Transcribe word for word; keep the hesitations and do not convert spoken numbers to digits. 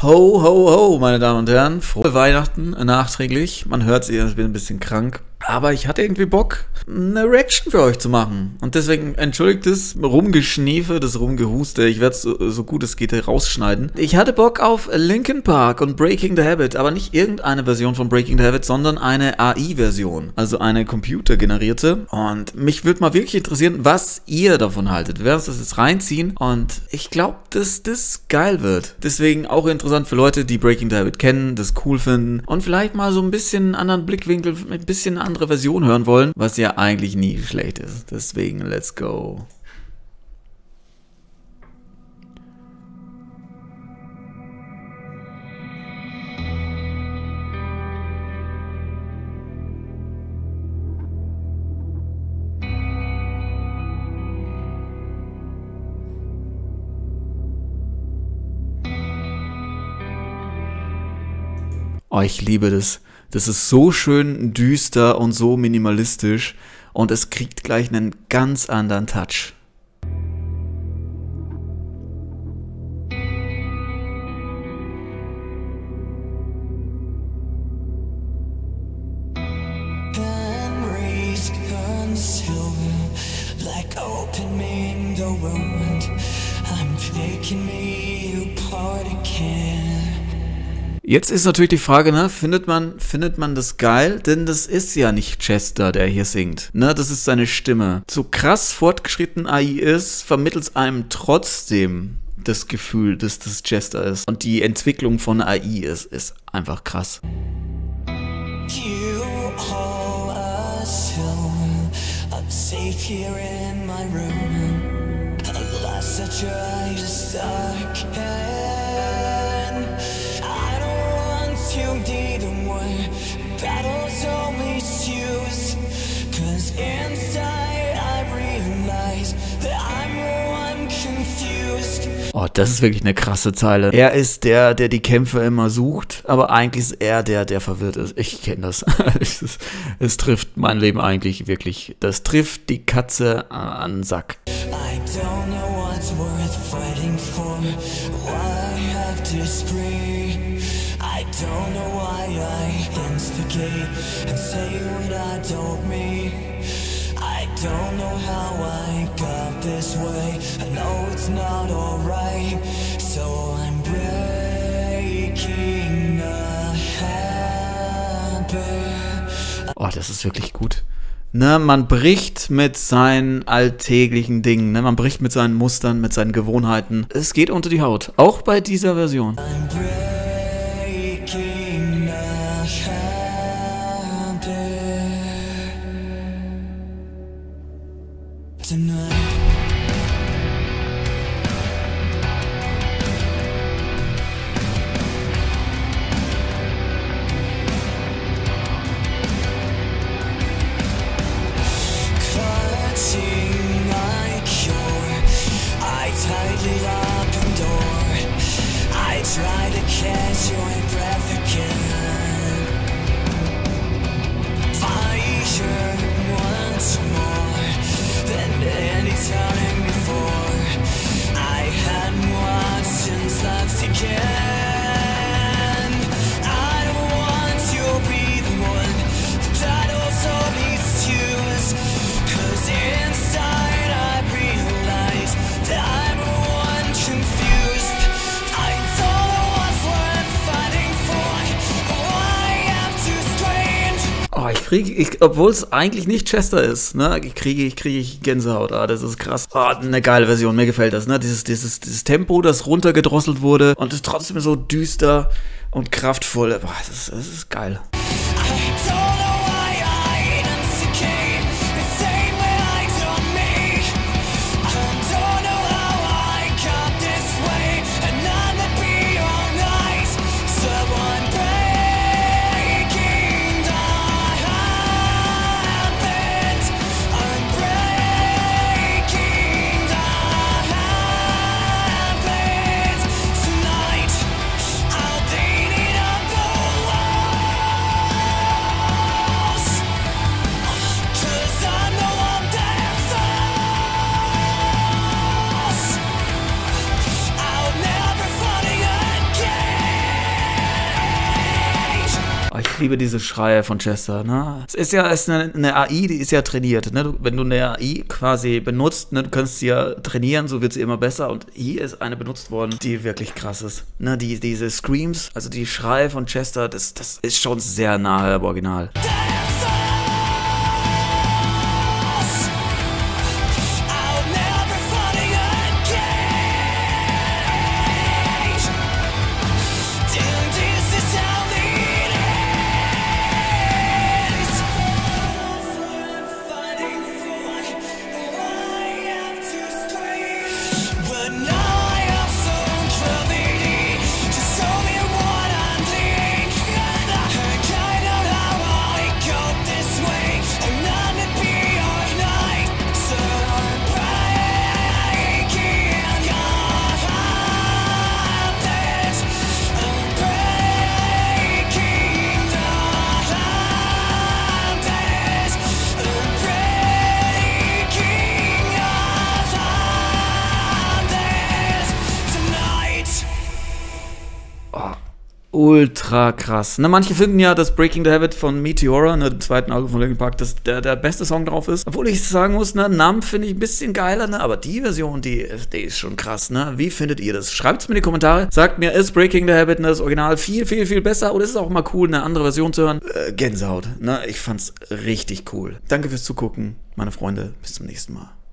Ho, ho, ho, meine Damen und Herren. Frohe Weihnachten nachträglich. Man hört es, ich bin ein bisschen krank. Aber ich hatte irgendwie Bock, eine Reaction für euch zu machen. Und deswegen entschuldigt das Rumgeschniefe, das Rumgehuste. Ich werde es so, so gut es geht rausschneiden. Ich hatte Bock auf Linkin Park und Breaking the Habit. Aber nicht irgendeine Version von Breaking the Habit, sondern eine A I-Version. Also eine computergenerierte. Und mich würde mal wirklich interessieren, was ihr davon haltet. Wir werden uns das jetzt reinziehen. Und ich glaube, dass das geil wird. Deswegen auch interessant für Leute, die Breaking the Habit kennen, das cool finden. Und vielleicht mal so ein bisschen einen anderen Blickwinkel, mit ein bisschen anderen andere Version hören wollen, was ja eigentlich nie schlecht ist. Deswegen, let's go. Oh, ich liebe das. Das ist so schön düster und so minimalistisch und es kriegt gleich einen ganz anderen Touch. Jetzt ist natürlich die Frage, ne, findet man, findet man das geil? Denn das ist ja nicht Chester, der hier singt. Ne, das ist seine Stimme. So krass fortgeschritten A I ist, vermittelt es einem trotzdem das Gefühl, dass das Chester ist. Und die Entwicklung von A I ist, ist einfach krass. You all assume I'm safe here in my room. Unless I try to suck you didn't win, battles only choose, cause inside I realize that I'm one confused. Oh, das ist wirklich eine krasse Zeile. Er ist der, der die Kämpfe immer sucht, aber eigentlich ist er der, der verwirrt ist. Ich kenne das. es, ist, es trifft mein Leben eigentlich wirklich. Das trifft die Katze an den Sack. I don't know what's worth fighting for. Why have to scream? I don't know why I instigate and say what I don't mean. I don't know how I got this way. I know it's not alright, so I'm breaking the habit. Oh, das ist wirklich gut. Ne, man bricht mit seinen alltäglichen Dingen, ne, man bricht mit seinen Mustern, mit seinen Gewohnheiten. Es geht unter die Haut, auch bei dieser Version. Tonight. Clutching my cure, I tightly lock the door. I try to catch your breath again. Fire once more than any time before. I had more options left again. I don't want to be the one that also needs to choose, cause inside I realize that I'm one confused. I don't know what's worth fighting for. Why I'm too strange. Oh, ich kriege, ich, obwohl es eigentlich nicht Chester ist, ne, kriege ich, kriege ich Gänsehaut. Ah, das ist krass. Ah, eine geile Version, mir gefällt das, ne, dieses, dieses, dieses Tempo, das runtergedrosselt wurde und ist trotzdem so düster und kraftvoll. Boah, das ist, das ist geil. ich liebe diese Schreie von Chester, ne? Es ist ja es ist eine, eine A I, die ist ja trainiert, ne? Du, wenn du eine A I quasi benutzt, ne, du kannst sie ja trainieren, so wird sie immer besser. Und hier ist eine benutzt worden, die wirklich krass ist. Ne? Die, diese Screams, also die Schreie von Chester, das, das ist schon sehr nahe am Original. Ultra krass. Ne, manche finden ja, dass Breaking the Habit von Meteora, ne, dem zweiten Album von Linkin Park, dass der, der beste Song drauf ist. Obwohl ich sagen muss, ne, Numb finde ich ein bisschen geiler, ne, aber die Version, die, die ist schon krass, ne. Wie findet ihr das? Schreibt es mir in die Kommentare. Sagt mir, ist Breaking the Habit, ne, das Original viel, viel, viel besser oder ist es auch mal cool, eine andere Version zu hören? Äh, Gänsehaut, ne, ich fand's richtig cool. Danke fürs Zugucken, meine Freunde. Bis zum nächsten Mal.